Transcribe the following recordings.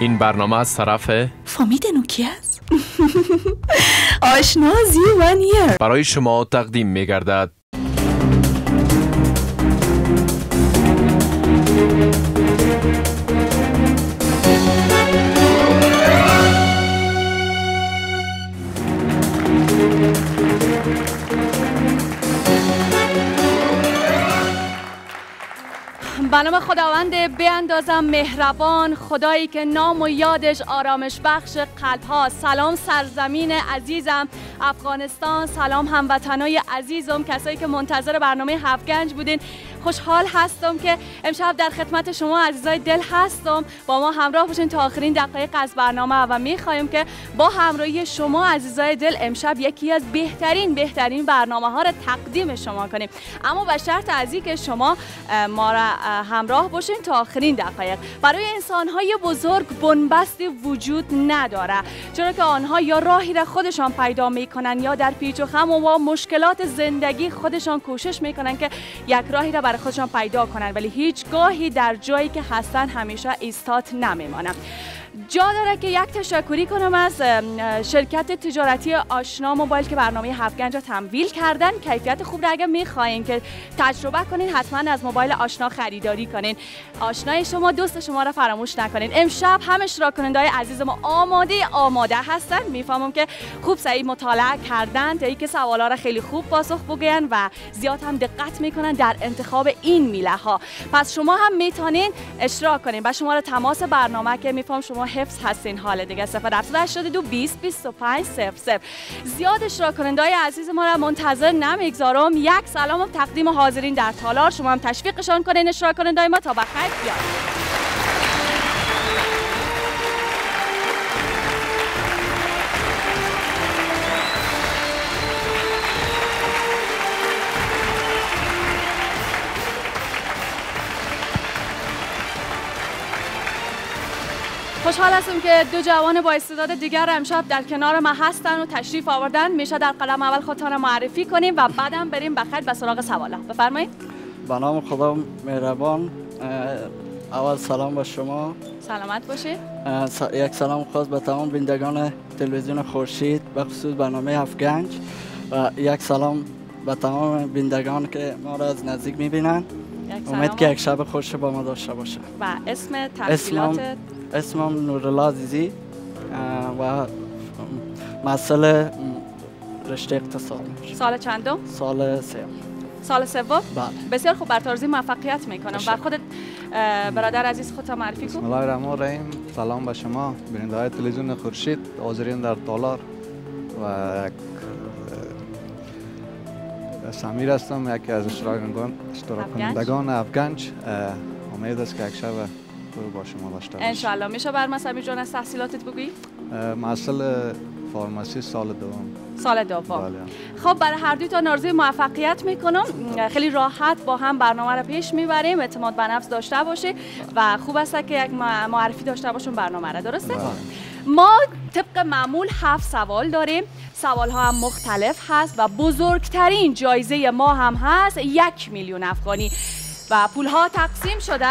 این برنامه از طرف فهمیدن کی است؟ آشنا زیوانیه برای شما تقدیم می گردد. به نام خداوند بیاندازم مهربان، خدایی که نام و یادش آرامش بخش قلب ها. سلام سرزمین عزیزم افغانستان، سلام هموطنای عزیزم، کسایی که منتظر برنامه هفت گنج بودین. خوشحال هستم که امشب در خدمت شما عزیزای دل هستم. با ما همراه باشین تا آخرین دقایق از برنامه و میخوایم که با همراهی شما عزیزای دل امشب یکی از بهترین برنامه ها را تقدیم شما کنیم، اما به شرط از اینکه شما ما را همراه باشین تا آخرین دقایق. برای انسان های بزرگ بنبستی وجود نداره، چرا که آنها یا راهی را خودشان پیدا میکنن یا در پیچ و خم و مشکلات زندگی خودشان کوشش میکنن که یک راهی را برای خودشان پیدا کنن، ولی هیچگاهی در جایی که هستن همیشه ایستاد نمیمانن. جا داره که یک تشکری کنم از شرکت تجارتی آشنا موبایل که برنامه هفت گنج را تمویل کردن. کیفیت خوب را اگر میخواین که تجربه کنین حتما از موبایل آشنا خریداری کنین. آشنای شما دوست شما را فراموش نکنین. امشب هم اشتراک کننده‌های عزیز ما آماده هستن. میفهمم که خوب صحیح مطالعه کردن تا اینکه سوالا را خیلی خوب پاسخ بگوین و زیاد هم دقت میکنن در انتخاب این میله ها. پس شما هم میتونین اشتراک کنین. با شماره تماس برنامه که میفهم شما حفظ هستین حال دیگه 082 20 25 00. زیاد اشتراک کننده‌های عزیز ما را منتظر نمیگذارم. یک سلام تقدیم حاضرین در تالار، شما هم تشویقشان کنین اشتراک کننده‌های ما تا بخیر بیاد. خوشحال هستم که دو جوان با استعداد دیگر امشب در کنار ما هستن و تشریف آوردن. میشه در قدم اول خودتان معرفی کنیم و بعدم بریم بخیر به سراغ سوالا. بفرمایید. به نام خدا مهربان. اول سلام به شما. سلامت باشید. یک سلام خاص به تمام بینندگان تلویزیون خورشید به خصوص برنامه هفت گنج و یک سلام به تمام بینندگان که ما را از نزدیک میبینن. امید که یک شب خوش با ما داشته باشه. و اسم تحصیلات؟ اسمم نورالله عزیزی و مسئله رشته اقتصاد. سال چندم؟ سال سوم. سال سوم؟ بله. بسیار خوب، بر آرزوی موفقیت میکنم. و خودت برادر عزیز خودت معرفی کن. بسم الله الرحمن الرحیم. سلام به شما بیننده‌های تلویزیون خورشید، حاضرین در تالار و سمیر هستم، یکی از اشتراک کنندگان هفت گنج. امید است که یک شب با شما داشته باشم ان شاء الله. میشه بر من سمیر جان از تحصیلاتت بگویی؟ محصل فارماسی سال دوم. سال دوم. بله. خب برای هر دو تا آرزوی موفقیت میکنم. خیلی راحت با هم برنامه رو پیش میبریم. اعتماد به نفس داشته باشه و خوب است که یک معرفی داشته باشیم برنامه را. درسته؟ ما طبق معمول 7 سوال داریم. سوال ها هم مختلف هست و بزرگترین جایزه ما هم هست 1 میلیون افغانی و پول ها تقسیم شده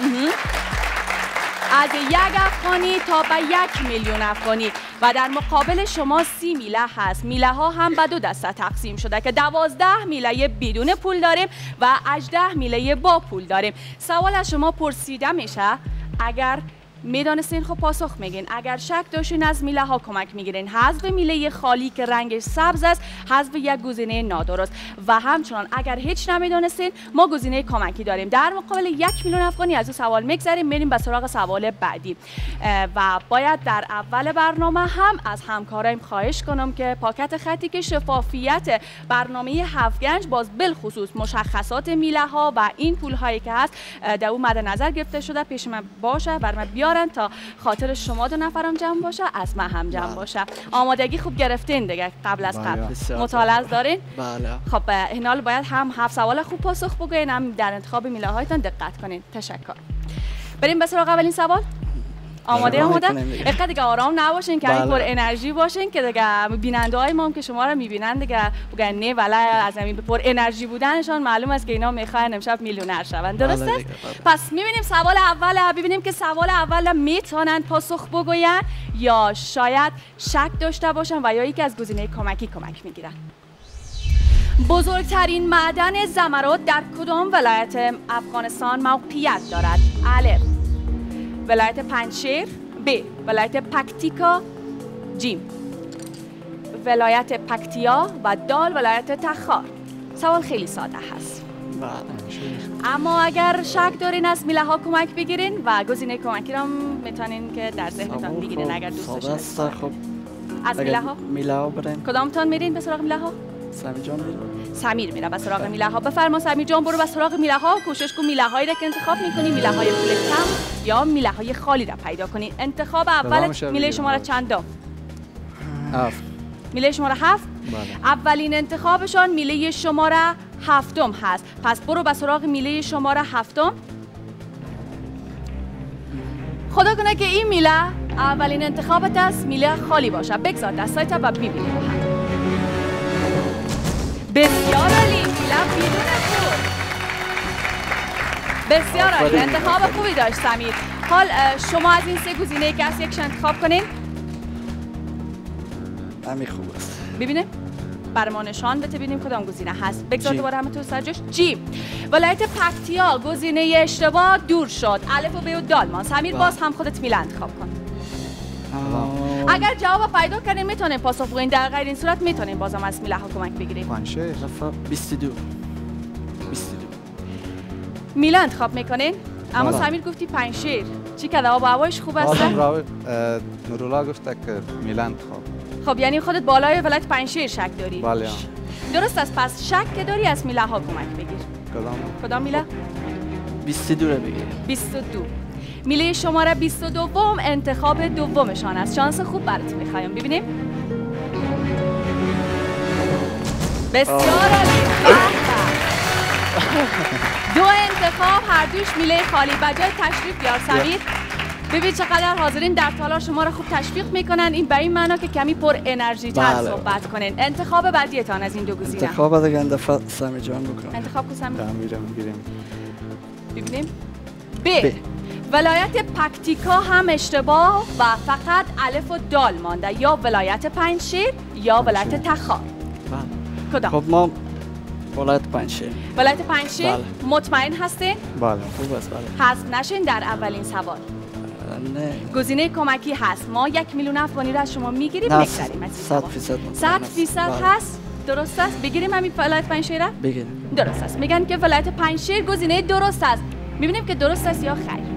از 1 افغانی تا به 1 میلیون افغانی و در مقابل شما 30 میله هست. میله ها هم به 2 دسته تقسیم شده که 12 میله بدون پول داریم و 18 میله با پول داریم. سوال از شما پرسیده میشه، اگر میدانستین خب پاسخ میگین، اگر شک داشتین از میله ها کمک میگیرین. حذف میله خالی که رنگش سبز است حذف یک گزینه نادرست و همچنان اگر هیچ نمیدانستین ما گزینه کمکی داریم. در مقابل 1 میلیون افغانی از این سوال میگذریم، میریم به سراغ سوال بعدی و باید در اول برنامه هم از همکارایم خواهش کنم که پاکت خطی که شفافیت برنامه هفت گنج باز بالخصوص مشخصات میله ها و این پول هایی که هست در اون مد نظر گرفته شده پیش من باشه، بر من بیارن تا خاطر شما 2 نفرم جمع باشه، از من هم جمع باشه. آمادگی خوب گرفتین دیگه قبل از قبل؟ مطالعه دارین؟ بله. خب این حال باید هم 7 سوال خوب پاسخ بگوین، هم در انتخاب میله هایتان دقت کنین. تشکر. بریم به سراغ اولین سوال. آماده؟ می‌کنیم. اینقدر دیگه آرام نباشین که بله. پر انرژی باشین که دیگه بیننده های ما هم که شما رو میبینن دیگه بگن نه ولی از همین پر انرژی بودنشان معلوم است که اینا میخواین امشب میلیونر شون. درسته؟ بله دیگه، پس میبینیم سوال اول، ببینیم که سوال اول میتونن پاسخ بگوین یا شاید شک داشته باشن و یا یکی از گزینه کمک میگیرن. بزرگترین معدن زمرد در کدام ولایت افغانستان موقعیت دارد؟ الف ولایت پنجشیر، ب ولایت پکتیکا، جیم ولایت پکتیا و دال ولایت تخار. سوال خیلی ساده هست، بله. اما اگر شک دارین از میله ها کمک بگیرین و گزینه کمکی را میتونین که در ذهنتان بگیرین اگر دوست ساده داشتین. است. خب از میله ها میله ها برین. کدامتان میرین به سراغ میله ها؟ سمی جان میرین. سمیر میره به سراغ میله ها. بفرما سمیر جان، برو به سراغ میله ها. کوشش کن میله هایی را که انتخاب میکنی میله های پول کم یا میله های خالی را پیدا کنی. انتخاب اولت میله شماره چندم؟ 7. میله شماره 7. بله. اولین انتخابشان میله شماره 7 هست. پس برو به سراغ میله شماره 7. خدا کنه که این میله اولین انتخابت است میله خالی باشه. بگذار دستایت و ببینیم. بسیار عالی، میله بدون خود. بسیار عالی، انتخاب خوبی داشت سمیر. حال شما از این سه گزینه که از یکش انتخاب کنین. همین خوب است. ببینیم بر ما نشان بده ببینیم کدام گزینه هست. بگذار جیم. دوباره همه سر جاش. جیم ولایت پکتیا گزینه اشتباه دور شد. الف و ب و دال مان. سمیر باز هم خودت میله انتخاب کن. اگر جواب پیدا کردین میتونین پاسخ بگوین، در غیر این صورت میتونین بازم از میله ها کمک بگیرین. پنجشیر. 22. میله انتخاب میکنین؟ اما بله. سمیر گفتی پنجشیر. چی که آب و هوایش خوب است؟ آدم نورولا گفته که میله انتخاب. خب یعنی خودت بالای ولایت پنجشیر شک داری؟ بله. درست است. پس شک که داری از میله ها کمک بگیر. کدام میله؟ 22 رو بگیر. 22. میله شماره 22 انتخاب دومشان است. شانس خوب برات میخوایم. ببینیم. بسیار عالی. دو انتخاب هر دوش میله خالی. بجای تشریف بیار سمیر. ببین چقدر حاضرین در تالار شما را خوب تشویق میکنن. این به این معنا که کمی پر انرژی تر بله. صحبت کنین. انتخاب بعدیتان از این دو گزینه. انتخاب دیگه این دفعه سمی جان بکنم. انتخاب کن سمیر. میگیریم. ببینیم. ب ولایت پکتیکا هم اشتباه و فقط الف و دال مانده. یا ولایت پنجشیر یا ولایت تخار. کدام؟ خب ما ولایت پنجشیر. ولایت پنجشیر. بله. مطمئن هستین؟ بله. خوب است. بله. حذف نشین در اولین سوال. نه. گزینه کمکی هست. ما 1 میلیون افغانی را از شما میگیریم. نه، میگذریم از این 100% 100% هست. درست است. بگیریم همین ولایت پنجشیر را؟ بگیریم. درست است. میگن که ولایت پنجشیر گزینه درست است. میبینیم که درست است یا خیر.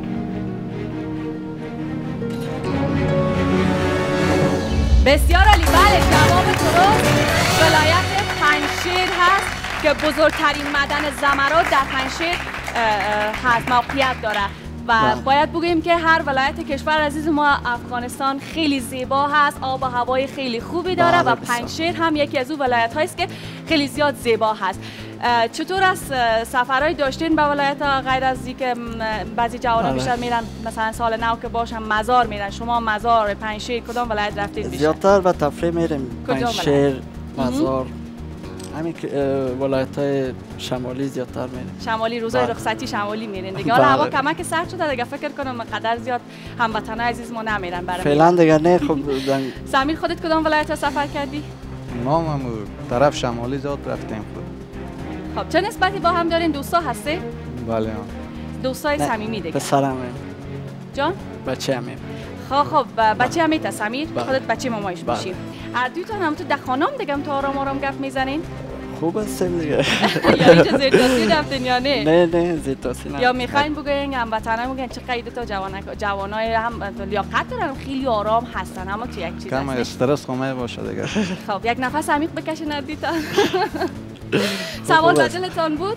بسیار عالی. بله جواب درست ولایت پنجشیر هست که بزرگترین معدن زمرد در پنجشیر هست، موقعیت داره و باید بگوییم که هر ولایت کشور عزیز ما افغانستان خیلی زیبا هست، آب و هوای خیلی خوبی داره و پنجشیر هم یکی از اون ولایت هایی است که خیلی زیاد زیبا هست. چطور از سفرهای داشتین به ولایت ها غیر از اینکه بعضی جوانان بیشتر میرن مثلا سال نو که باشن مزار میرن، شما مزار پنجشیر کدام ولایت رفتید بیشتر؟ زیادتر به تفریح میریم. پنجشیر، مزار، همین ولایت های شمالی زیادتر میریم. شمالی روزای رخصتی شمالی میرین دیگه. حالا هوا کمک سرد شده دیگه، فکر کنم قدر زیاد هموطنای عزیز ما نمیرن برای فعلا دیگه نه. خب سمیر خودت کدام ولایت سفر کردی؟ ما هم طرف شمالی زیاد رفتیم. خب چه نسبتی با هم دارین؟ دوستا هستی؟ بله. دوستای صمیمی دیگه. پسرم جان؟ بچه همیم. خب بچه همیت سمیر؟ خودت بچه مامایش میشی. هر دویتان هم تو در خانم دیگه هم تو آرام آرام گپ میزنین؟ خوب هستیم دیگه. یا اینجا زیرتاسی رفتین یا نه؟ نه زیرتاسی نه. یا میخواین بگوین هموطنان میگن چه قید تا جوانای هم لیاقت دارن، خیلی آرام هستن، اما تو یک چیز کم استرس خمه باشه دیگه. خب یک نفس عمیق بکشین هر دویتان. سوال بدلتان بود؟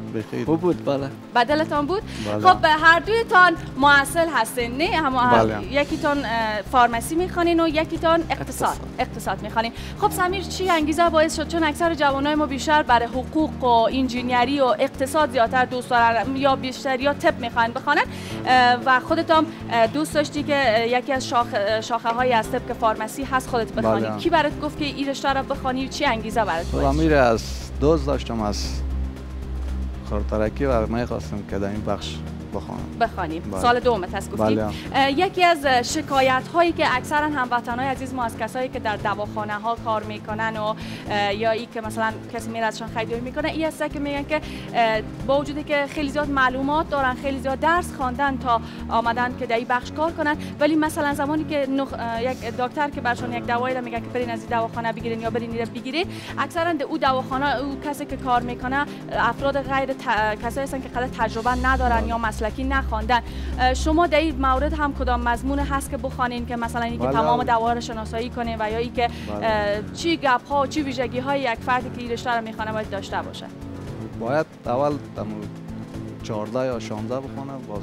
بخیر خوب بود بله. بدلتان بود؟ بله. خب هر دویتان معسل هستین نه؟ بله. یکیتان فارمسی میخوانین و یکیتان اقتصاد میخوانین. خب سمیر چی انگیزه باعث شد چون اکثر جوانای ما بیشتر برای حقوق و انجینیری و اقتصاد زیادتر دوست دارن یا بیشتر یا طب میخوان بخوانن و خودتان دوست داشتی که یکی از شاخه های از طب که فارمسی هست خودت بخوانی. بله. کی برات گفت که این رشته را بخوانی؟ چی انگیزه برات بود؟ امیر از دوست داشتم از خورترکی و من خواستم که در این بخش بخوانیم. بله. سال دومت هست گفتیم. بله. یکی از شکایت هایی که اکثرا هموطنای عزیز ما از کسایی که در دواخانه ها کار میکنن و یا ای که مثلا کسی میره ازشان خریداری میکنه این هست که میگن که با وجودی که خیلی زیاد معلومات دارن خیلی زیاد درس خواندن تا آمدن که در این بخش کار کنن ولی مثلا زمانی که یک دکتر که برشون یک دوایی رو میگه که برین از این دواخانه بگیرین یا برین اینو بگیرین اکثرا در اون دواخانه او کسی که کار میکنه افراد غیر کسایی هستن که خیلی تجربه ندارن یا مسلکی نخواندن. شما در این مورد هم کدام مضمون هست که بخوانین که مثلا اینکه تمام دوا رو شناسایی کنین و یا اینکه چی گپ ها چی ویژگی های یک فردی که این رشته رو میخوانه باید داشته باشه؟ باید اول 14 یا 16 بخونه باز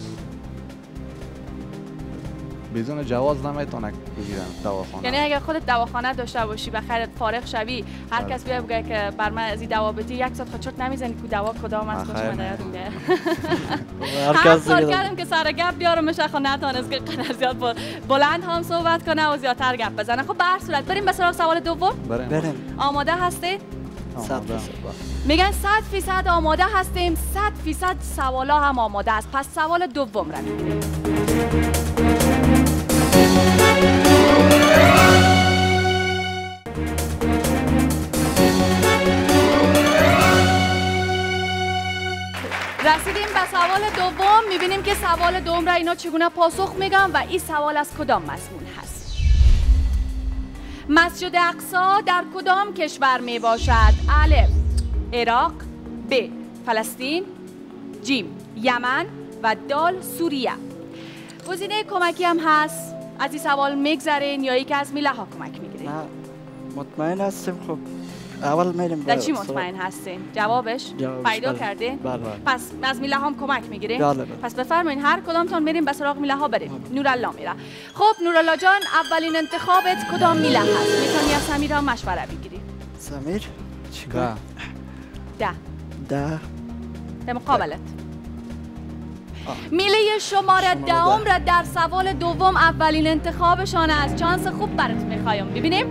بدون جواز نمیتونه بگیرن دواخانه. یعنی اگر خودت دواخانه داشته باشی و خیرت فارغ شوی هر کس بیا بگه که بر من از این دوا بدی یک ساعت خودت نمیزنی که دوا کدام است خودت ندارم میگه. هر سال کردم که سر گپ بیارمش اخو نتونست که قدر زیاد بلند هم صحبت کنه و زیادتر گپ بزنه. خب به هر صورت بریم به سراغ سوال دوم. بریم. آماده هستی؟ 100%. میگن 100% آماده هستیم 100% سوالا هم آماده است. پس سوال دوم را میگیریم. رسیدیم به سوال دوم. میبینیم که سوال دوم را اینا چگونه پاسخ میگن و این سوال از کدام مضمون هست؟ مسجد اقصی در کدام کشور می باشد؟ الف عراق، ب فلسطین، جیم یمن و دال سوریه. گزینه کمکی هم هست. از این سوال میگذرین یا یکی از میله ها کمک میگیرین؟ نه مطمئن هستیم. خب اول میریم در چی مطمئن هستین؟ جوابش پیدا بله. کردین؟ بله. پس از میله هم کمک میگیرین؟ بله. پس بفرمایین هر کدامتون میریم به سراغ میله ها بریم. نورالله میره. خب نورالله جان اولین انتخابت کدام میله هست؟ میتونی از سمیر هم مشوره بگیری. سمیر چیکار؟ 10 به مقابلت. میله شماره دهم را در سوال دوم اولین انتخابشان است. چانس خوب برات میخوایم. ببینیم.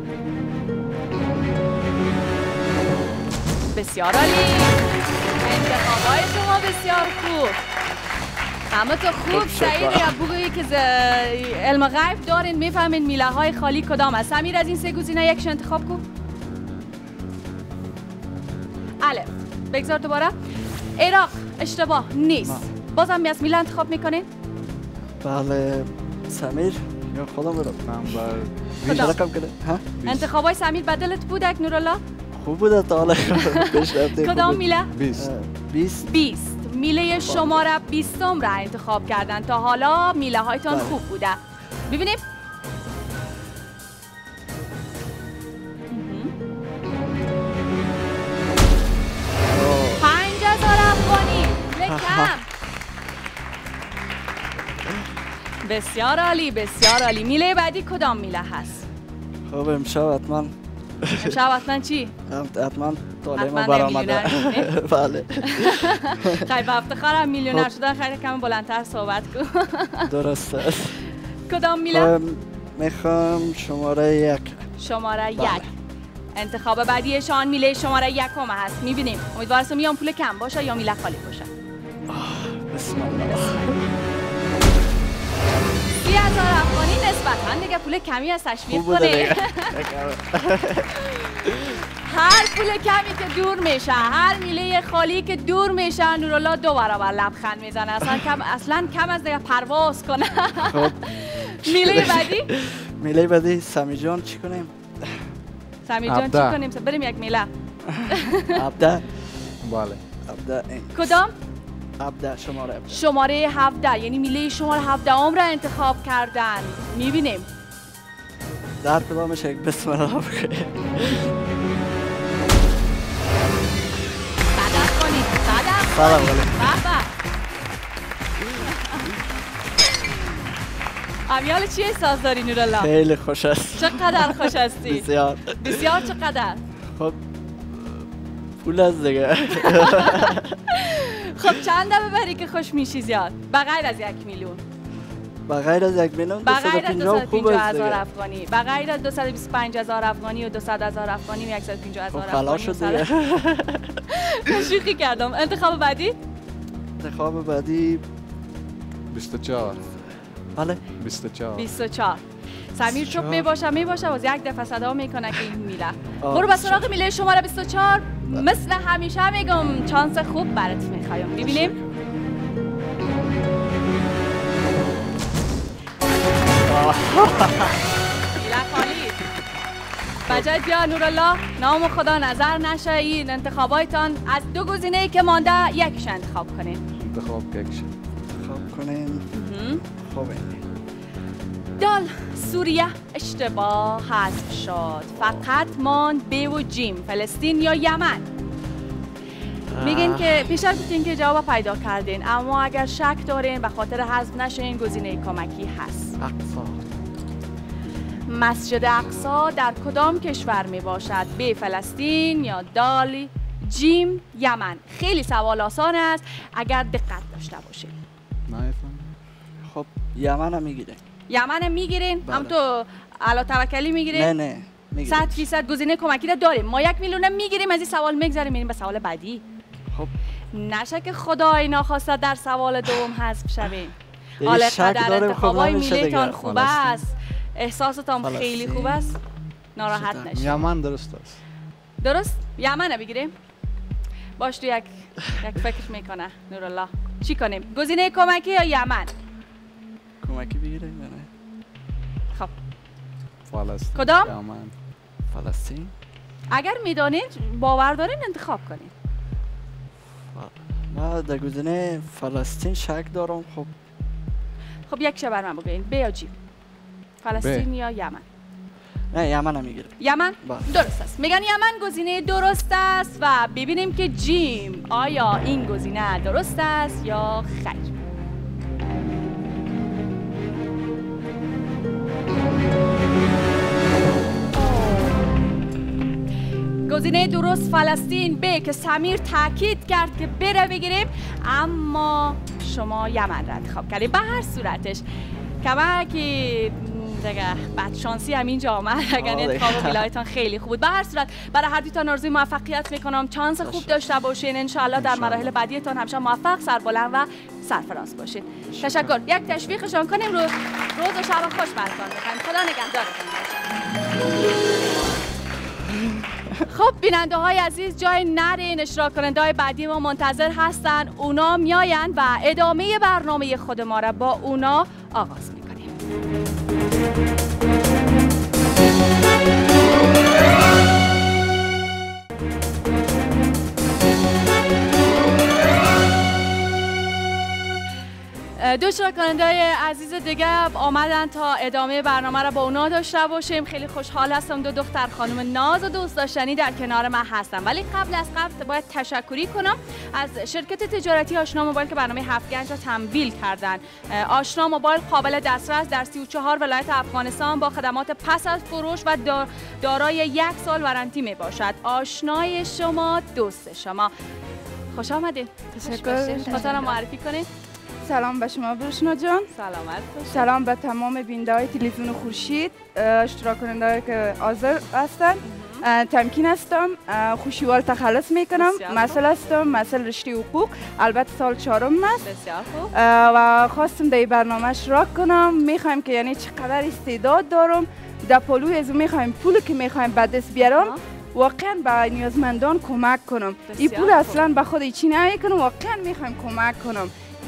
بسیار عالی. انتخابای شما بسیار خوب. همه تو خوب سعید یا بگویی که علم غیب دارین میفهمین میله های خالی کدام است. سمیر از این سه گزینه یکش انتخاب کن. الف بگذار دوباره. عراق اشتباه نیست. بازم از میله انتخاب میکنین؟ بله سمیر یا خودم برم. انتخابای سمیر بدلت بود اک نورالله؟ خوب بوده تا حالا. کدام میله؟ 20. میله شماره 20 را انتخاب کردن. تا حالا میله هایتان خوب بوده. ببینیم. بسیار عالی بسیار عالی. میله بعدی کدام میله هست؟ خب امشب حتما چی؟ حتما طالب برآمده. بله. خیلی به افتخارم میلیونر شدن. خیلی کم بلندتر صحبت کن. درست است. کدام میله؟ میخوام شماره 1. شماره 1 انتخاب بعدیشان میله شماره 1 هست. میبینیم. امیدوارم یا پول کم باشه یا میله خالی باشه. بسم الله. 30,000 افغانی نسبتاً دیگه پول کمی از تشویق کنه. هر پول کمی که دور میشه، هر میله خالی که دور میشه، نورالله 2 برابر لبخند میزنه. اصلا کم از دیگه پرواز کنه. میله بعدی؟ میله بعدی سمیر جان چی کنیم؟ سمیر جان چی کنیم؟ بریم یک میله. عبده. بله. عبده. کدام؟ شماره 17 یعنی میله شماره 17 را انتخاب کردن. میبینیم در کدامش یک بسم الله بخیر. صدق کنید. سلام علیکم. به به. امیال چی احساس داری نورالله؟ خیلی خوش است. چقدر خوش هستی؟ بسیار. بسیار چقدر؟ خب پول از دیگه. خب چند ببری که خوش میشی زیاد؟ بغیر از 1 میلیون. بغیر از 1 میلیون 250,000 افغانی، بغیر از 225,000 افغانی و 200,000 افغانی و 150,000 افغانی. خلاص شد دیگه. شوخی کردم. انتخاب بعدی؟ انتخاب بعدی 24. بله 24. سمیر چوب میباشه باز یک دفعه صدا میکنه که این میره. برو به سراغ میله شماره 24. مثل همیشه میگم چانس خوب برات میخوایم. ببینیم. میله خالی. بجای بیا نورالله، نام خدا نظر نشه. این انتخابایتان از 2 گزینه‌ای که مانده یکیش انتخاب کنین. انتخاب یکیش انتخاب کنین. خوبه. دال سوریه اشتباه حذف شد. فقط ماند ب و جیم، فلسطین یا یمن. میگین که پیشتر گفتین که جواب پیدا کردین، اما اگر شک دارین به خاطر حذف نشین گزینه کمکی هست. اقصا. مسجد اقصا در کدام کشور می باشد؟ ب فلسطین یا دال جیم یمن. خیلی سوال آسان است اگر دقت داشته باشین. خب یمن هم میگیرین. یمن میگیرین؟ هم تو علا توکلی میگیرین؟ نه 100% گزینه کمکی را داریم. ما 1 میلیون میگیریم، از این سوال میگذاریم میریم به سوال بعدی. خب نشه که خدای ناخواسته در سوال دوم حذف شویم. حالا قدر انتخابای میلیتان خوب است، احساستان خیلی خوب است، ناراحت نشید. یمن درست است. درست؟ یمن بگیریم؟ باش تو یک فکر میکنه نورالله. چی کنیم؟ گزینه کمکی یا یمن؟ کمکی بگیریم یا نه؟ خب فلسطین. کدام؟ یمن. فلسطین. اگر میدانید باور دارین انتخاب کنین. ما در گزینه فلسطین شک دارم. خب یک شبر من بگوین ب یا جیم؟ فلسطین یا یمن؟ نه یمن هم میگیره. یمن؟ درست است. میگن یمن گزینه درست است و ببینیم که جیم آیا این گزینه درست است یا خیر. گزینه درست فلسطین ب که سمیر تاکید کرد که بره بگیریم، اما شما یمن را انتخاب کردید. به هر صورتش کما که دیگه بدشانسی همین جامعه اگر انتخاب ولایتان خیلی خوب بود. به هر صورت برای هر دوتان آرزوی موفقیت میکنم، چانس خوب داشته باشین، انشالله در مراحل بعدیتان همیشه موفق، سربلند و سرفراز باشین. تشکر. یک تشویقشان کنیم. روز و شب خوش براتون بخوایم. خدا نگهدارتون باشه. خب بیننده های عزیز جای نرین، اشتراک کننده های بعدی ما منتظر هستن، اونا میاین و ادامه برنامه خود ما را با اونا آغاز میکنیم. دو اشتراک کننده عزیز دیگه آمدن تا ادامه برنامه را با اونا داشته باشیم. خیلی خوشحال هستم. 2 دختر خانم ناز و دوست داشتنی در کنار من هستن. ولی قبل از قبل باید تشکری کنم از شرکت تجارتی آشنا موبایل که برنامه 7 گنج را تمویل کردن. آشنا موبایل قابل دسترس در 34 ولایت افغانستان با خدمات پس از فروش و دارای 1 سال وارنتی می باشد. آشنای شما دوست شما. خوش آمدید. تشکر. خاطر معرفی کنید. سلام به شما بروشنا جان. سلامت باشید. سلام به تمام بیننده های تلویزیون خورشید، اشتراک کننده که حاضر هستند. تمکین هستم، خوشیوال تخلص میکنم. مسئله هستم، مسئله رشته حقوق، البته سال 4 است. بسیار خوب. و خواستم در این برنامه اشتراک کنم. میخوایم که یعنی چقدر استعداد دارم در پلوی از میخوایم پولی که میخوایم به دست بیارم واقعا به نیازمندان کمک کنم. این پول اصلا به خود چی نمی کنم، واقعا میخوایم کمک کنم.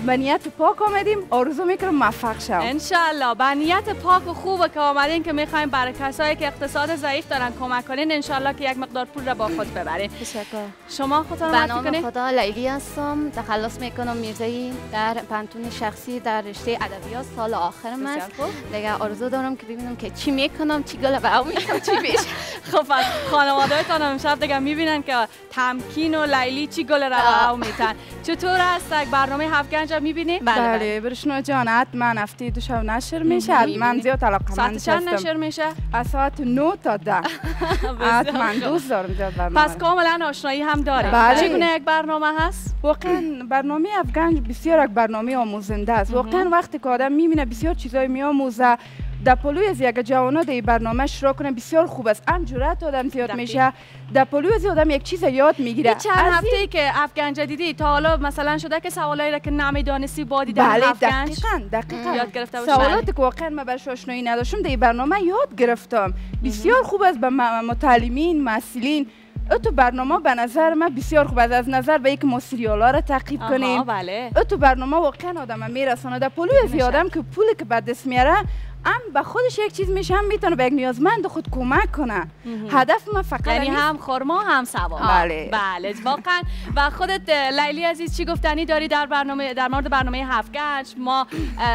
به نیت پاک آمدیم. آرزو میکنم موفق شوم. انشالله به نیت پاک و خوبه که آمدین که میخوایم برای کسایی که اقتصاد ضعیف دارن کمک کنین. انشالله که یک مقدار پول را با خود ببرین. تشکر. شما خودتون به معرفی نام کنین؟ خدا لیلی هستم. تخلص میکنم میرزایی در پانتون شخصی در رشته ادبیات سال آخرم است. دیگه آرزو دارم که ببینم که چی میکنم، چی گل برام میکنم، چی بیش. خب پس خانواده‌تان امشب دیگه میبینن که تمکین و لیلی چی گل رو میتن. چطور است برنامه هفگنج رو میبینی؟ بله برشنا جان حتما هفته دو شب نشر میشه. من زیاد علاقه‌مند ساعت چند هستم. نشر میشه؟ از ساعت 9 تا 10. حتما دوست دارم زیاد برنامه. پس کاملا آشنایی هم داره. بله. چگونه یک برنامه هست؟ واقعا برنامه افغان بسیار یک برنامه آموزنده است. واقعا وقتی که آدم میبینه بسیار چیزای میآموزه، در پلوی از یک جوانا در این برنامه شروع کنه بسیار خوب است. هم جرأت آدم زیاد میشه، در پلوی از آدم یک چیز یاد میگیره. چند هفته که افغانج دیدی تا حالا مثلا شده که سوالایی را که نمیدانستی با دیدن بله افغانج دقیقاً یاد گرفته باشی؟ سوالاتی که واقعا من برش آشنایی نداشتم در این برنامه یاد گرفتم. بسیار خوب است به متعلمین، مسئولین. تو برنامه به نظر من بسیار خوب است. از نظر به اینکه ما سریالا را تعقیب کنیم. بله. تو برنامه واقعا آدم میرسونه. در پلوی از آدم که پولی که به دست میاره هم به خودش یک چیز میشه، هم میتونه به یک نیازمند خود کمک کنه. هدف من فقط یعنی هم خرما هم سوال. بله واقعا. و خودت لیلی عزیز چی گفتنی داری در برنامه، در مورد برنامه هفگنج؟ ما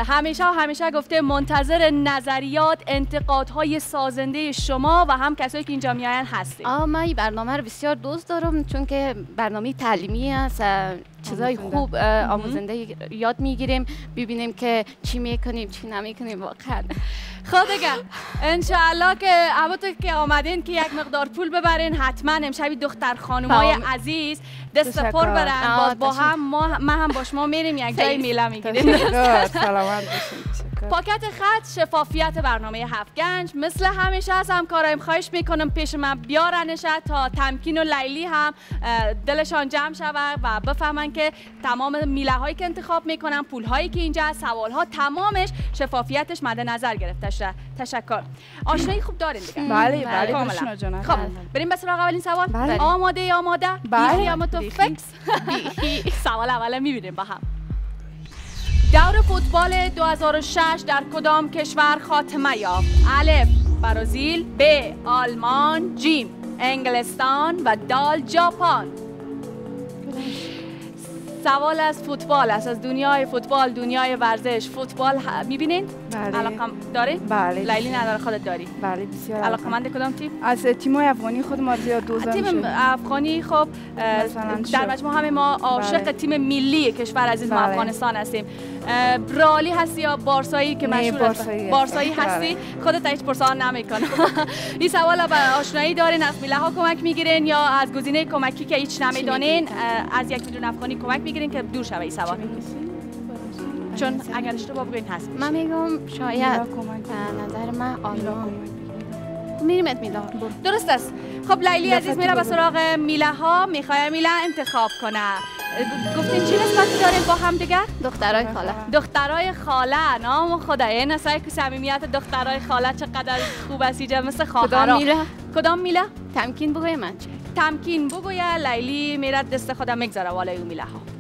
همیشه گفته منتظر نظریات، انتقادهای سازنده شما و هم کسایی که اینجا میاین هستیم. من این برنامه رو بسیار دوست دارم چون که برنامه تعلیمی است. چیزای خوب آموزنده یاد میگیریم، ببینیم که چی میکنیم چی نمیکنیم. واقعا خب دیگه انشاءالله که البته که آمدین که یک مقدار پول ببرین. حتما امشبی دختر خانومای عزیز دست پر برن. باز با هم ما هم با شما میریم یک جای میله میگیریم. سلامت باشین. پاکت خط شفافیت برنامه هفگنج مثل همیشه از همکارایم خواهش میکنم پیش من بیارنش تا تمکین و لیلی هم دلشان جمع شود و بفهمن که تمام میله هایی که انتخاب میکنن، پول هایی که اینجا، سوال ها، تمامش شفافیتش مد نظر گرفته شده. تشکر. آشنایی خوب دارین دیگه؟ بله کاملا. جان. خب بریم به سراغ اولین سوال. بله. آماده؟ بله. فکس. سوال اول میبینیم با هم. دور فوتبال 2006 در کدام کشور خاتمه یافت؟ الف برزیل، ب آلمان، جیم انگلستان و دال ژاپن. سوال از فوتبال است، از دنیای فوتبال، دنیای ورزش. فوتبال میبینین؟ بله. علاقه دارین؟ بله. لیلی نداره، خودت داری؟ بله بسیار. علاقه‌مند کدام تیم؟ از تیم‌های افغانی خود ما زیاد دوست داریم. تیم افغانی خب در مجموع همه ما عاشق تیم ملی کشور عزیز ما افغانستان هستیم. برالی هستی یا بارسایی که مشهور است؟ بارسایی هستی؟ خودت هیچ پرسان نمی‌کنه. این سوالا به آشنایی دارین، از میله ها کمک میگیرین یا از گزینه کمکی که هیچ نمیدونین از 1 میلیون افغانی کمک میگیرین که دور شوه این سوال؟ چون اگر اشتباه بگین هست. من میگم شاید نظر من آلمان. میریم میلان. درست است. خب لیلی عزیز میره به سراغ میله ها، میخواد میله انتخاب کنه. گفتین چی نسبتی داریم با هم دیگه؟ دخترای خاله. دخترای خاله. نام خدا این اصلا که صمیمیت دخترای خاله چقدر خوب است اینجا مثل خواهرها. کدام میله؟ تمکین بگوی من چه؟ تمکین بگوی. لیلی میره دست خودم میگذاره والای اون میله ها.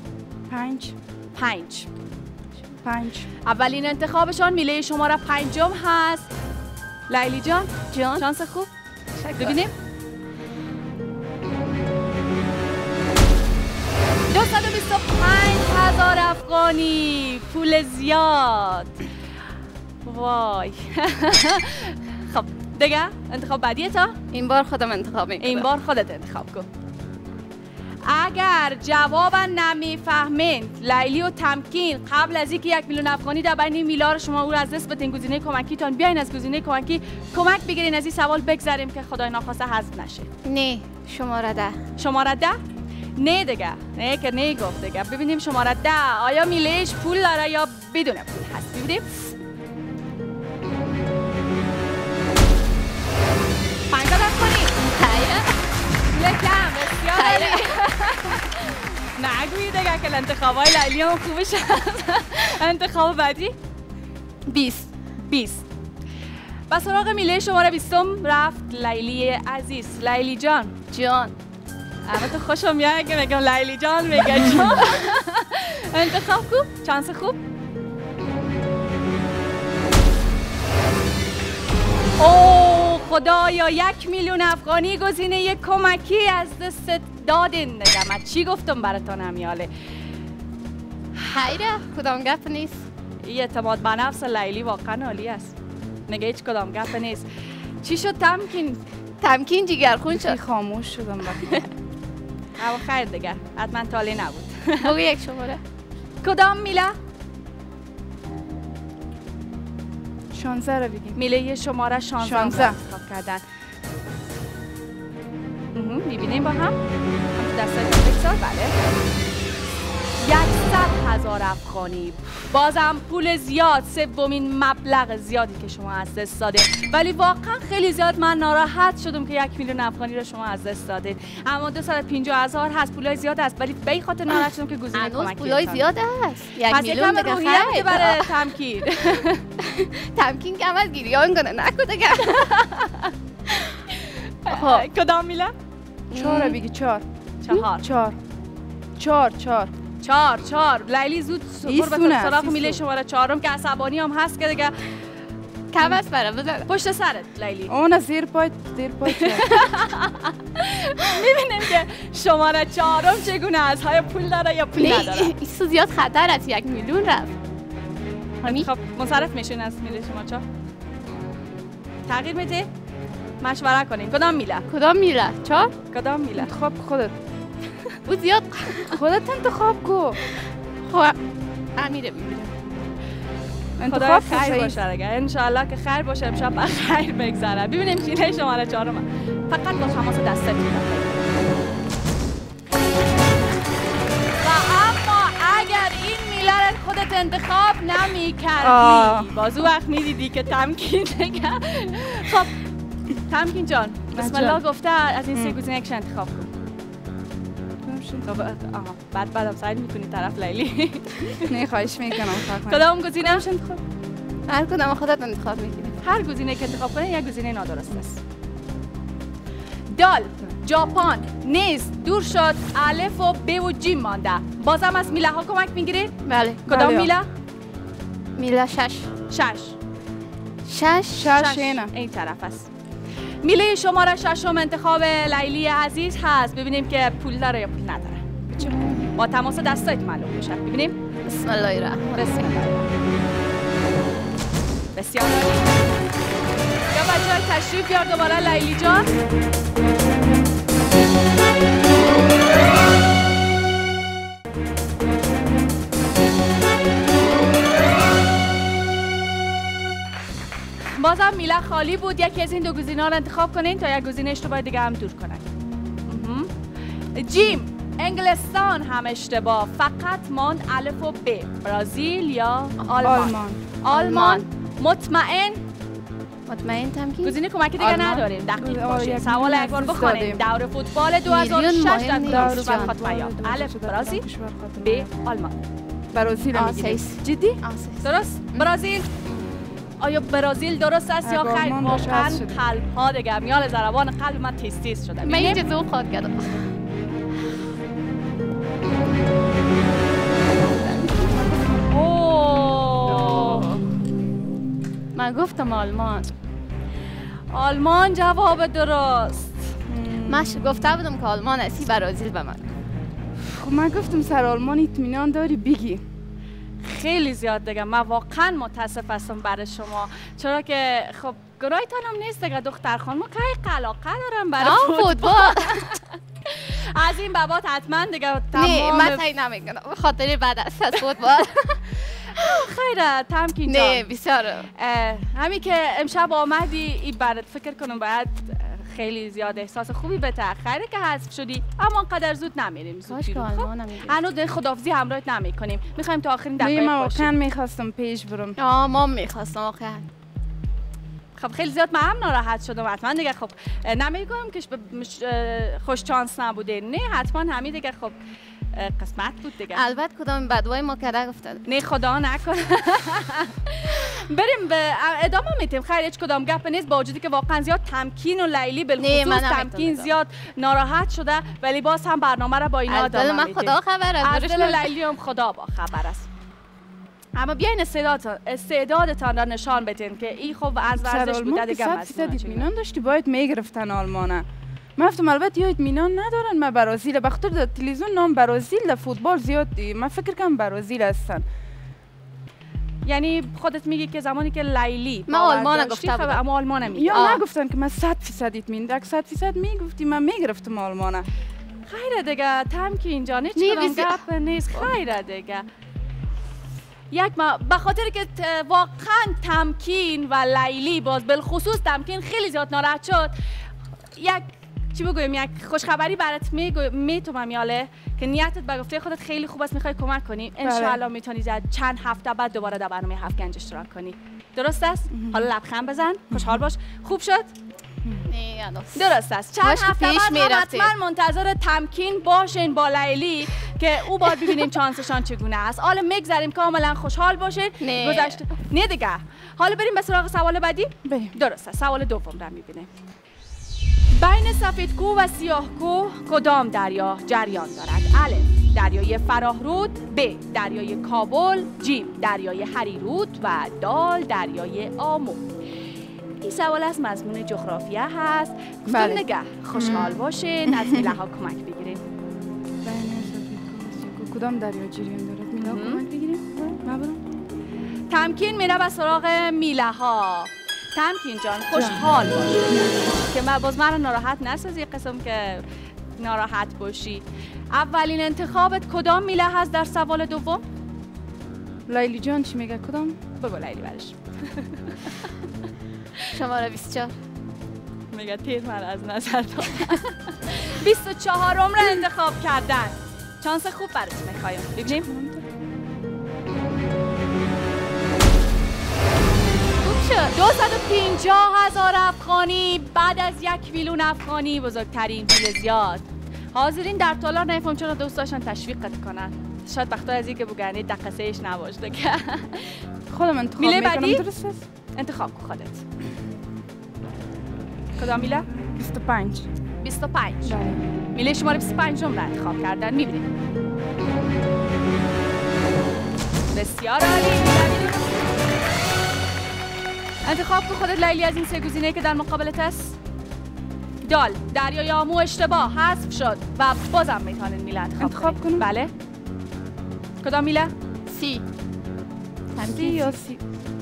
5 اولین انتخابشان میله شماره 5 هست. لیلی جان شانس خوب. ببینیم 225,000 افغانی، پول زیاد. وای. خب دیگه انتخاب بعدی تا؟ این بار خودم انتخاب میکنم. این بار خودت انتخاب کن. اگر جواب نمیفهمین لیلی و تمکین قبل از اینکه 1 میلیون افغانی در بین میلا رو شما او را از دست بدین گزینه کمکیتان بیاین از گزینه کمکی کمک بگیرین. از این سوال بگذریم که خدای ناخواسته حذف نشه. نه شماره 10. شماره 10 نه دیگه، نه که نه گفت دیگه. ببینیم شماره 10 آیا میلهش پول داره یا بدون پول هست. ببینیم 50 افغانی. لکم بسیار نگویی دیگه که انتخابای لیلی هم خوبش هست. انتخاب بعدی 20 به سراغ میله شماره 20 رفت لیلی عزیز. لیلی جان جان اما تو خوشم میاد که میگم لیلی جان میگه جان. انتخاب کو چانس خوب. اوه خدایا 1,000,000 افغانی گزینه کمکی از دستت دادین دیگه. من چی گفتم براتون همیاله. خیره کدام گپ نیست. این اعتماد به نفس لیلی واقعا عالی است. نگه هیچ کدام گپ نیست. چی شد تمکین؟ تمکین جیگرخون شد. خاموش شدم او خیر دیگه حتما تالی نبود. بگو یک شماره. کدام میله؟ 16 رو بگیم. میله شماره 16 انتخاب کردن. میبینیم با هم دستای بگذار. بله 100,000 افغانی. بازم پول زیاد، سومین مبلغ زیادی که شما از دست دادید، ولی واقعا خیلی زیاد من ناراحت شدم که 1,000,000 افغانی رو شما از دست دادید. اما 250,000 هست، پولای زیاد است، ولی به این خاطر ناراحت شدم که گزینه کمکی پولای زیاد است. 1,000,000 دیگه روحیه برای تمکین. تمکین کم از گریان کنه نکو دیگه. کدام میله؟ 4 رو بگی. 4 لیلی زود سراغ میله شماره 4 که عصبانی هم هست که دیگه کم است برای بزنه پشت سرت لیلی. اون زیر پای میبینیم که شماره 4 چگونه است، های پول داره یا پول نداره. این زیاد خطر است. 1,000,000 رفت. خب منصرف میشین از میله شما 4. تغییر میده؟ مشوره کنیم. کدام میله؟ 4 کدام میله؟ انتخاب خودت. بود زیاد خودت انتخاب کو. خب امیره میبینم. خدا خیر باشه دیگه. انشالله که خیر باشه، امشب خیر بگذره. ببینیم میله شماره 4 فقط با تماس دستت میره. و اما اگر این میله رو خودت انتخاب نمی کردی باز وقت میدیدی که تمکین دیگه. خب تمکین جان بسم الله گفته از این 3 گزینه یکش انتخاب کن. بعدم سعی میکنی طرف لیلی. نه خواهش میکنم. کدام گزینه انتخاب؟ هر کدام خودت انتخاب میکنی. هر گزینه که انتخاب کنی یک گزینه نادرست است. دال، ژاپن، نیست، دور شد، الف و ب و جیم مانده. بازم از میله ها کمک میگیری؟ بله. کدام میله؟ میله 6 این طرف است. میله شماره 6 انتخاب لیلی عزیز هست. ببینیم که پول داره یا پول نداره. با تماس دستایت معلوم میشه. ببینیم. بسم الله الرحمن. بسیار عالی. یا بچه‌ها تشریف بیار دوباره لیلی جان. بازم میله خالی بود. یکی از این 2 گزینه‌ها رو انتخاب کنین تا یک گزینه اشتباه دیگه هم دور کنن. جیم، انگلستان هم اشتباه. فقط ماند الف و ب. برزیل یا آلمان. مطمئن تمکین. گزینه کمکی دیگه نداریم. دقیق باشید. سوال یک بار بخونیم. دور فوتبال 2006 در کشور خاتمه یافت. الف برزیل، ب آلمان. برزیل میگیریم. جدی؟ درست؟ برزیل. آیا برزیل درست است یا خیر؟ واقعا قلب ها دیگه میال ضربان قلب من تیز شده. من اینجا ذوق خود کردم. من گفتم آلمان جواب درست. من گفته بودم که آلمان هستی، برزیل به من. خب من گفتم سر آلمان اطمینان داری بگی. خیلی زیاد دیگه. من واقعا متاسف هستم برای شما، چرا که خب گناهتان هم نیست دیگه. دختر خانم که علاقه دارم برای فوتبال. از این بابات حتما دیگه نه من تایی نمیکنم خاطر بعد است از فوتبال. خیره تمکین جان. نه بسیار. همین که امشب آمدی این برات فکر کنم باید خیلی زیاد احساس خوبی به خیره که حذف شدی، اما انقدر زود نمیریم. کاش که آلمان نمیریم. هنوز خداحافظی همراهت نمیکنیم. میخوایم تا آخرین دقایق من باشیم. واقعا میخواستم پیش برم. ما میخواستم واقعا. خب خیلی زیاد من هم ناراحت شدم. حتما دیگه خب نمیگم که خوش چانس نبوده. نه حتما همین دیگه خب قسمت بود دیگه. البته کدام بدوای ما کده گفته. نه خدا نکنه. بریم به ادامه میتیم. خیر هیچ کدام گپ نیست، با وجودی که واقعا زیاد تمکین و لیلی بالخصوص تمکین زیاد ناراحت شده، ولی باز هم برنامه را با اینا ادامه میدیم. من خدا خبر از دل لیلی هم خدا با خبر است. اما بیاین استعدادتان را نشان بدین که این خب از ورزش بوده دیگه. 100% اطمینان داشتی باید میگرفتن آلمانه. من گفتم البته یا اطمینان ندارن. من برازیل بخاطر در تلویزیون نام برازیل در فوتبال زیاد من فکر کنم برازیل هستن. یعنی خودت میگی که زمانی که لیلی من آلمان گفته بودم اما آلمان میگی یا نگفتن که من 100% اطمینان 100% میگفتی من میگرفتم آلمانه. خیره دیگه تمکین جان هیچ کدام گپ نیست. خیره دیگه یک ما به خاطر که واقعا تمکین و لیلی باز بالخصوص تمکین خیلی زیاد ناراحت شد، یک چی بگویم یک خوشخبری برات میتونم یاله که نیتت به گفته خودت خیلی خوب است، میخوای کمک کنی. ان شاء الله میتونی چند هفته بعد دوباره در برنامه هفت گنج اشتراک کنی. درست است؟ حالا لبخند بزن، خوشحال باش. خوب شد؟ درست است. چند هفته بعد حتما منتظر تمکین باشین با لیلی که او باید ببینیم چانسشان چگونه است. حالا میگذاریم کاملا خوشحال باشین. گذشته نه دیگه. حالا بریم به سراغ سوال بعدی. بریم. درست است. سوال دوم را میبینیم. بین سفیدکوه و سیاهکوه کدام دریا جریان دارد؟ الف دریای فراهرود، ب دریای کابل، ج دریای هریرود و دال دریای آمو. این سوال از مضمون جغرافیا هست. گفتم نگه خوشحال باشین، از میله‌ها کمک بگیریم. کدام دریا جریان دارد؟ میله‌ها کمک بگیریم؟ تمکین میره به سراغ میله‌ها. تمکین جان خوشحال باشی که من باز من رو ناراحت نسازی قسم که ناراحت باشی. اولین انتخابت کدام میله هست در سوال دوم؟ لیلی جان چی میگه کدام؟ بگو لیلی برش. شماره 24 میگه تیر من از نظر دارم. 24 را انتخاب کردن. چانس خوب برات میخوایم. ببینیم 250,000 افغانی بعد از 1 میلیون افغانی بزرگترین پول زیاد. حاضرین در تالار نفهم چرا دوست داشتن تشویقت کنن. شاید بختا از این که بگنی دقیقه‌ایش نباشته که خودم انتخاب میله میکنم. بعدی؟ درست است؟ انتخاب کن خودت. کدام میله؟ 25 25 بله. میله شماره 25 را انتخاب کردن. میبینیم بسیار عالی. انتخاب کن خودت لیلی از این سه گزینه که در مقابلت است. دال دریای آمو اشتباه حذف شد و بازم میتونین میله انتخاب کنیم. بله. کدام میله؟ سی یا سی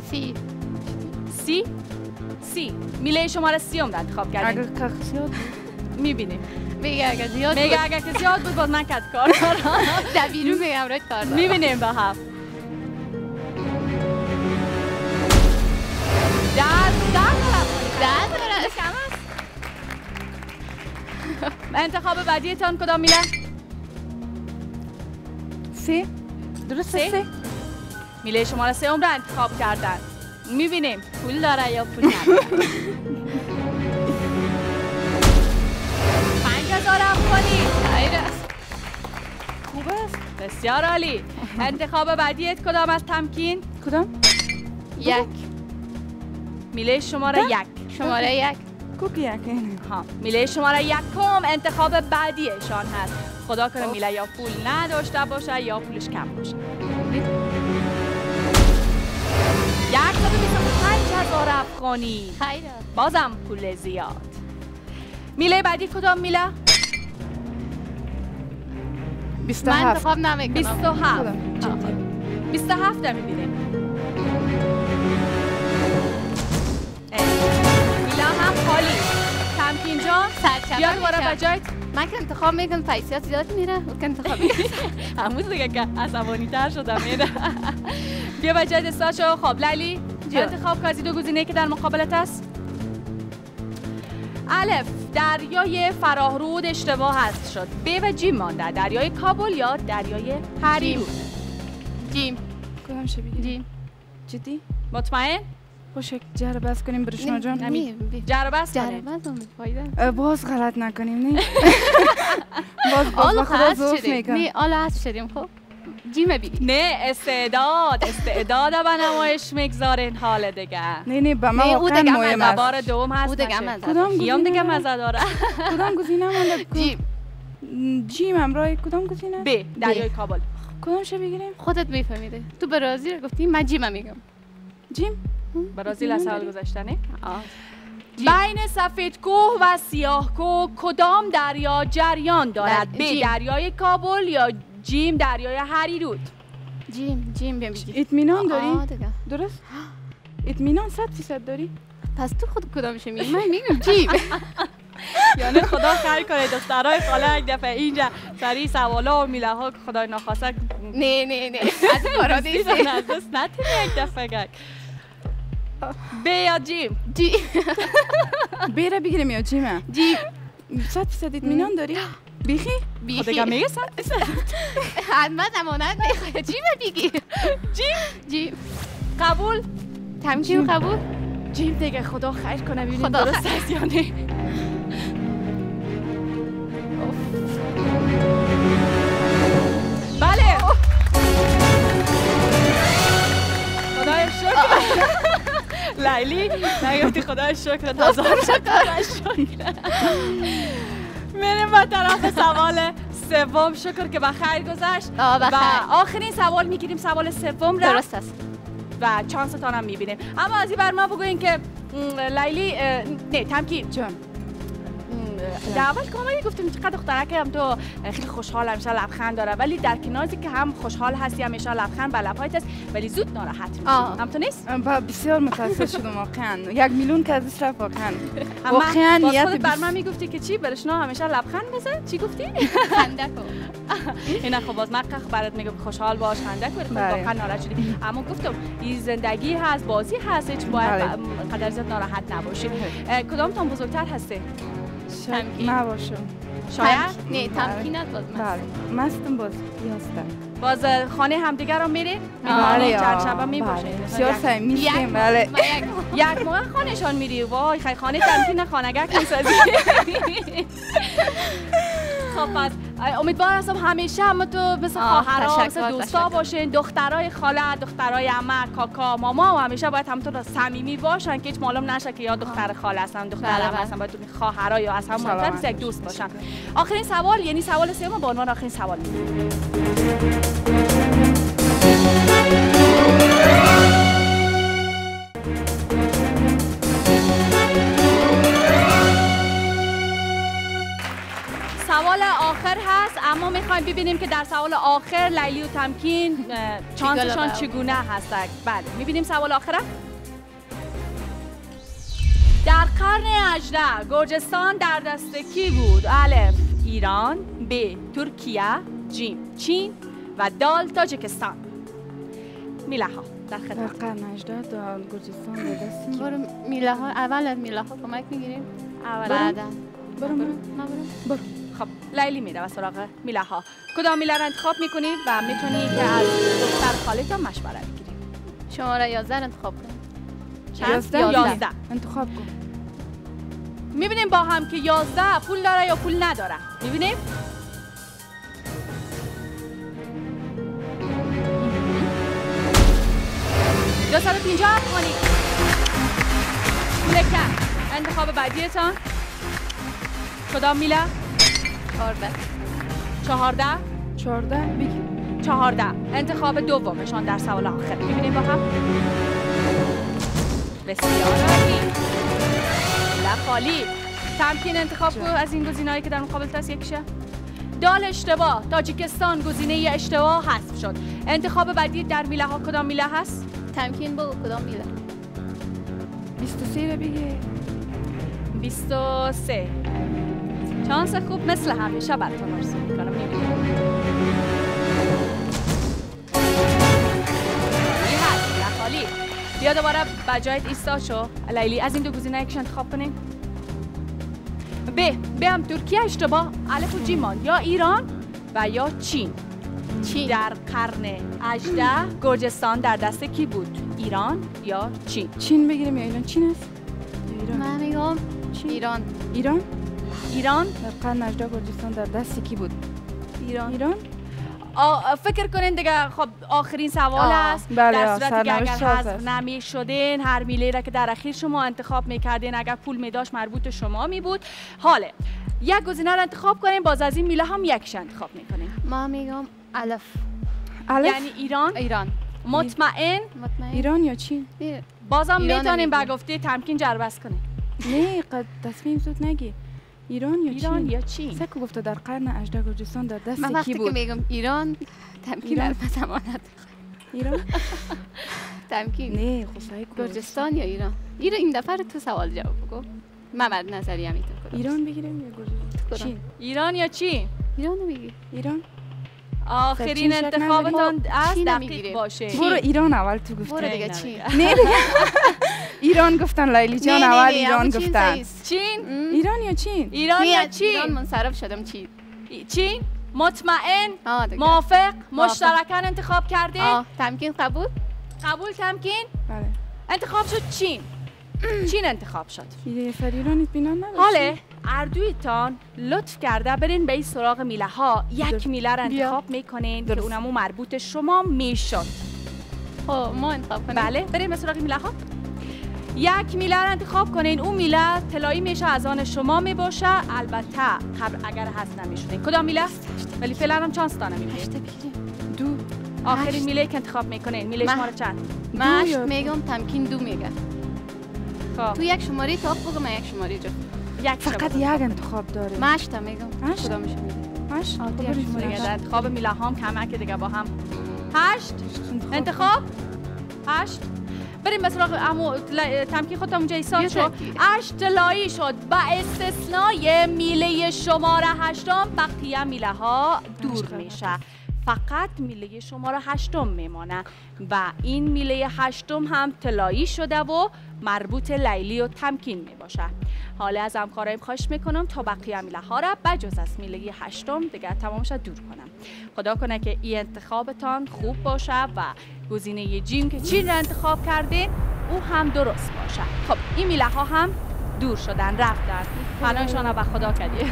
سی سی میله شماره 30 را انتخاب کردین. اگر که زیاد میگه اگر زیاد میگه اگر که زیاد بود باز من کد کار دارم. در بیرون میگم رای کار دارم. میبینیم با هم. انتخاب بعدیتان کدام میله؟ سی. درست است؟ سی. میله شماره 3 را انتخاب کردن. میبینیم پول داره یا پول نداره. 5,000 افغانی. خیر است. خوب است. بسیار عالی. انتخاب بعدیت کدام از تمکین؟ کدام؟ 1 میله شماره 1. شماره 1 کوکی یکه. ها میله شماره 1 انتخاب بعدیشان هست. خدا کنه میله یا پول نداشته باشه یا پولش کم باشه. 125,000 افغانی. خیر بازم پول زیاد. میله بعدی کدام میله؟ 27. من انتخاب نمیکنم. 27. 27 میبینیم. میله هم خالی. تمکین جان بیا دوباره به جایت. من که انتخاب میکنم پیسیات زیاد میره او که انتخاب همون دیگه که عصبانی تر شدم میره. بیا به جایت استاد شو. خب لیلی انتخاب کن از دو گزینه که در مقابلت است. الف دریای فراهرود اشتباه حذف شد. ب و ج مانده. دریای کابل یا دریای هریرود؟ جیم. کدام شبیه؟ جیم. جدی؟ مطمئن؟ خوش جهر بس کنیم برشنا جان. جهر بس کنیم. جربت هم فایده. باز غلط نکنیم نه. باز خدا ظروف میکنم. نه حالا هست شدیم. خب جیم بگی. نه استعداد به نمایش میگذارین حال دیگه. نه به من واقعا مهم است. بار دوم هست. او دیگه مزه. کدام دیگه مزه داره؟ کدام گزینه من؟ جیم همراه کدام گزینه؟ ب دریای کابل. کدام شو بگیریم؟ خودت میفهمیده. تو برازیل گفتی من جیم میگم. جیم؟ برازیل از سال گذشتنه؟ بین سفید کوه و سیاه کوه کدام دریا جریان دارد؟ ب دریای کابل یا جیم دریای هریرود؟ جیم بگی. اطمینان داری؟ درست؟ اطمینان 100% داری؟ پس تو خود کدامش میگی؟ من میگم جیم. یعنی خدا خیر کنه دخترای خاله یک دفعه اینجا سری سوالا و میله ها که خدای ناخواسته نه از کارا نیست. از دست نتیم یک دفعه گک. ب یا جیم؟ ب را بگیریم یا جیمه؟ جیم. 100% اطمینان داری؟ بیخی؟ خودگه میگه 100%. حتما امانت میخواه. جیم بگی. جیم. قبول؟ تمکین قبول؟ جیم دیگه خدا خیر کنه ببینیم درست است یا نه. بله خدای شکر. لیلی نگفتی خدای شکر. هزار شکر. میریم به طرف سوال سوم. شکر که بخیر گذشت. و آخرین سوال میگیریم، سوال سوم را. درست است. و چانستان هم میبینیم. اما از این بر ما بگوین که لیلی نه تمکین جان در اول کاملی گفتیم چقدر دخترکه هم تو خیلی خوشحال همیشه لبخند داره، ولی در کنارزی که هم خوشحال هستی همیشه لبخند بر لبهایت است ولی زود ناراحت میشی. هم تو نیست؟ بسیار متاسف شدم واقعا. 1 میلیون که ازش رفت واقعا. واقعا نیت بر من میگفتی که چی برشنا همیشه لبخند بزن. چی گفتی؟ خنده کن. اینا خب باز من برات میگم خوشحال باش خنده کن. واقعا ناراحت شدی. اما گفتم این زندگی هست، بازی هست، هیچ باید قدر زیاد ناراحت نباشی. کدامتون بزرگتر هستی؟ ما باشم شاید؟ نه تمکینت باز بله مستم باز یاستم. باز خانه همدیگر رو میریم؟ بله چند شبه میباشیم؟ بسیار سعی بله. یک موقع خانهشان میری؟ وای خیلی خانه تمکین خانگک میسازی. خب پس امیدوار هستم همیشه هم تو مثل خواهرها مثل دوستا باشین، دخترای خاله، دخترای عمه، کاکا، ماما و همیشه باید همونطور صمیمی باشن که هیچ معلوم نشه که یا دختر خاله هستن دختر عمه هستن، باید خواهرها یا از هم مهمتر یک دوست باشن. آخرین سوال یعنی سوال سوم با عنوان آخرین سوال. سوال آخر هست اما میخوایم ببینیم که در سوال آخر لیلی و تمکین چانسشان چگونه هست. بله میبینیم سوال آخره. در قرن 18 گرجستان در دست کی بود؟ الف ایران، ب ترکیه، جیم چین و دال تاجیکستان. میله ها در خدمت. در قرن 18 در گرجستان در دست کی؟ برو میله ها اول از میله ها کمک میگیریم. بعدا برو. خب لیلی میره و سراغ میله ها. کدام میله رو انتخاب میکنی و میتونی که از دختر خالتان مشوره بگیری؟ شماره 11 انتخاب کن. چند؟ 11 انتخاب کن. میبینیم با هم که 11 پول داره یا پول نداره. میبینیم؟ دو 250 افغانی. لکن انتخاب بعدیتان کدام میله؟ 14 بگی 14 انتخاب دومشان در سوال آخر. میبینیم با هم. بسیار عالی. خالی. تمکین انتخاب کو از این گزینه‌ای که در مقابل است یکیشه. دال اشتباه. تاجیکستان گزینه اشتباه حذف شد. انتخاب بعدی در میله ها کدام میله هست؟ تمکین بگو کدام میله. 23 رو بگی. 23 چانس خوب مثل همیشه براتون آرزو میکنم. میبینیم این هست خالی. بیا دوباره به جایت ایستا شو لیلی. از این دو گزینه یکش انتخاب کنین. ب هم ترکیه اشتباه. الف و جیم ماند. یا ایران و یا چین. در قرن 18 گرجستان در دست کی بود؟ ایران یا چین؟ چین بگیریم یا ایران؟ چین است. من میگم ایران. ایران در قرن 18 گرجستان در دست کی بود؟ ایران فکر کنین دیگه. خب آخرین سوال است. بله، در صورتی که اگر سرنوشت ساز حذف است. نمی شدین هر میله را که در اخیر شما انتخاب میکردین اگر پول میداشت مربوط شما می بود. حالا یک گزینه را انتخاب کنین، باز از این میله هم یکیش انتخاب میکنین. ما میگم الف. یعنی ایران. مطمئن ایران یا چین؟ بازم ایران میتونین میگیم. به گفته تمکین جربست کنین. نه قد تصمیم زود نگی. ایران یا چین؟ چین؟ سکو گفته در قرن 18 گرجستان در من دست کی وقتی که بود؟ میگم ایران تمکین ایران. البته امانت. ایران؟ تمکین نه خصوصی گرجستان یا ایران؟ این دفعه تو سوال جواب بگو. محمد نظری هم میتون کنم. ایران بگیریم یا گرجستان؟ چین. ایران یا چین؟ ایران رو میگی. ایران؟ آخرین چین شک انتخابتان است. چین دقیق میگیریم. باشه. برو ایران اول تو برو گفته. دیگه چین. نه دیگه. ایران گفتن لیلی جان اول ایران گفتن. چین؟ ایران یا چین؟ ایران یا ایران چین؟ منصرف شدم چین. چین؟ مطمئن؟ دیگه. موافق؟ مشترکاً انتخاب کرده؟ تمکین قبول؟ قبول تمکین؟ بله. انتخاب شد چین. چین انتخاب شد. یه سر ایران اطمینان نداشتی؟ حالا اردویتان لطف کرده برین به این سراغ میله ها. یک میله را انتخاب میکنین که اونمو مربوط شما میشد. خب ما انتخاب کنیم. بله بریم به سراغ میله ها. یک میله را انتخاب کنین. اون میله طلایی میشه، از آن شما میباشه. البته اگر هست نمیشونین. کدام میله؟ ولی فعلا هم چانس دانه میبینین. دو. آخرین میله که انتخاب میکنین میله شماره چند؟ من هشت میگم تمکین 2 میگه. خب تو یک شماره تا بگو من یک شماره جو. یک فقط یک انتخاب داره. من 8 میگم. هشت؟ کدامش میگی؟ 8 دیگه در انتخاب میله هم کمک دیگه با هم 8 انتخاب 8 بریم به سراغ تمکین خودتون اونجا ایسان شد. 8 طلایی شد. با استثنای میله شماره 8 بقیه میله ها دور میشه. فقط میله شماره 8 میمانه و این میله 8 هم طلایی شده و مربوط لیلی و تمکین میباشه. حالا از همکارایم خواهش میکنم تا بقیه میله ها را بجز از میله 8 دیگه تمامش دور کنم. خدا کنه که این انتخابتان خوب باشه و گزینه جیم که چین را انتخاب کردین او هم درست باشه. خب این میله ها هم دور شدن رفتن. پناهشان را به خدا کردی.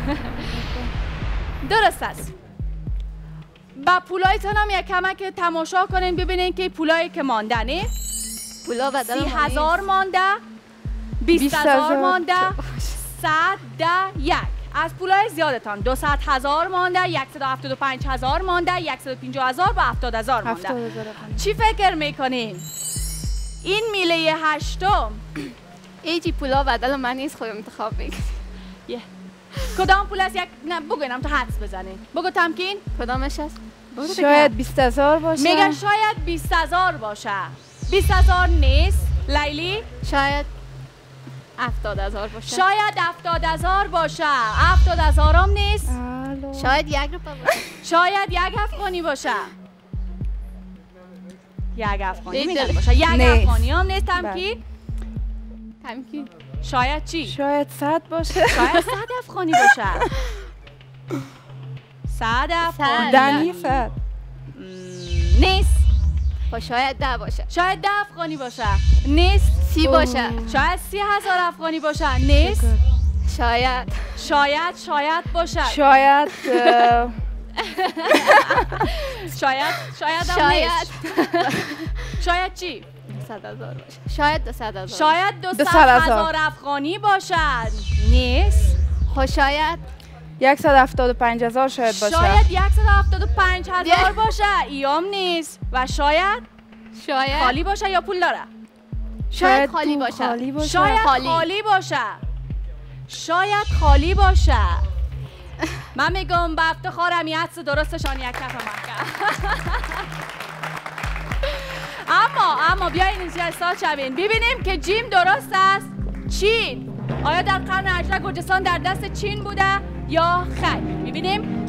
درست است. با پولایتان هم یک کمک تماشا کنین ببینین که پولایی که ماندنه. پولا بدل 30,000 مانده، 20,000 مانده، 101. از پولای زیادتان 200,000 مانده، 175,000 مانده، 150,000 و 70,000 مانده. چی فکر میکنین؟ این میله 8 ایجی پولا بدل من نیست خودم انتخاب بگیرم. کدام پول است؟ یک نه بگوینم تا حدس بزنین. بگو تمکین. کدامش است؟ شاید 20,000 باشه. میگن شاید 20,000 باشه. 20,000 نیست. لیلی شاید 70,000 باشه. شاید 70,000 باشه. 70,000 هم نیست. شاید 1 روپیه باشه. شاید 1 افغانی باشه. 1 افغانی نیست. میتونه باشه. 1 نیست. افغانی هم نیست. تمکین. تمکین شاید چی؟ شاید 100 باشه. شاید 100 افغانی باشه. 100 افغانی دنی 100 نیست. خب شاید 10 باشه. شاید 10 افغانی باشه. نیست. 30 باشه. شاید 30,000 افغانی باشه. نیست. شاید شاید باشه. شاید شاید هم نیست. شاید چی؟ 200,000 باشه. شاید 200,000. شاید 200,000 افغانی باشد. نیست. خب شاید 175,000 شاید باشه. شاید 175,000 باشه. ایام نیست. و شاید خالی باشه یا پول داره. شاید خالی تو باشه. خالی باشه. شاید خالی باشه. شاید خالی باشه. من میگم به افتخارم یه حدس درستشان یک کف محکم. اما بیاین اینجا استاد شوین ببینیم که جیم درست است. چین آیا در قرن 18 گرجستان در دست چین بوده یا خیر؟ ببینیم.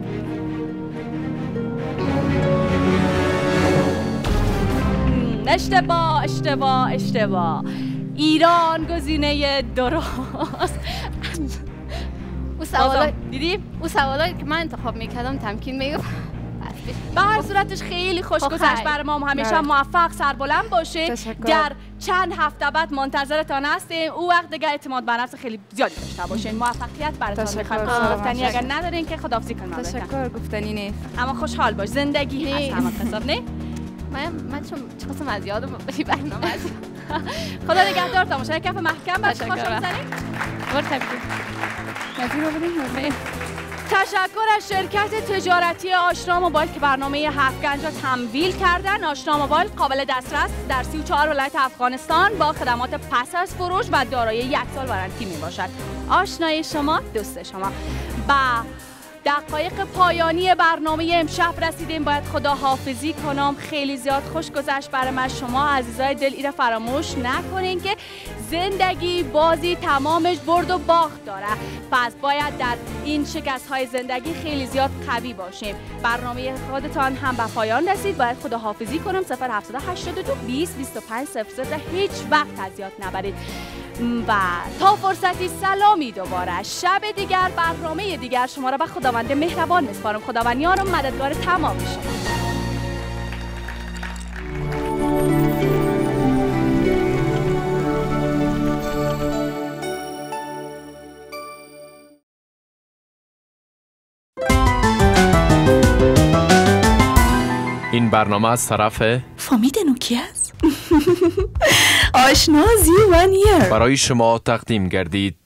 اشتباه. ایران گزینه درست. او سوالا دیدیم؟ او سوالا که من انتخاب میکردم تمکین میگم. به هر صورتش خیلی خوش گذشت برای ما. همیشه موفق سربلند باشید. در چند هفته بعد منتظرتان هستیم. او وقت دیگه اعتماد به نفس خیلی زیادی داشته باشین. موفقیت براتون می‌خوام. گفتنی اگر ندارین که خداحافظی کنیم. تشکر. گفتنی نیست. اما خوشحال باش. زندگی هست همه حساب نه؟ من چون قسم از یادم برنامه است. خدا نگهدار. تماشای کف محکم باش. خوش بزنید. تشکر از شرکت تجارتی آشنا موبایل که برنامه 7 گنج را تمویل کردن. آشنا موبایل قابل دسترس در 34 ولایت افغانستان با خدمات پس از فروش و دارای 1 سال وارنتی می باشد. آشنای شما دوست شما. دقایق پایانی برنامه امشب رسیدیم. باید خداحافظی کنم. خیلی زیاد خوش گذشت برای من. شما عزیزای دل ایره فراموش نکنین که زندگی بازی تمامش برد و باخت داره. پس باید در این شکست های زندگی خیلی زیاد قوی باشیم. برنامه خودتان هم به پایان رسید. باید خداحافظی کنم. 0782 20 25 00 هیچ وقت از یاد نبرید. و تا فرصتی سلامی دوباره. شب دیگر برنامه دیگر شما را به خداوند مهربان میسپارم. خداوند یارم مددگار تمام شما. این برنامه از طرف فامیدنو کی است؟ آشنا زیوانیه برای شما تقدیم گردید.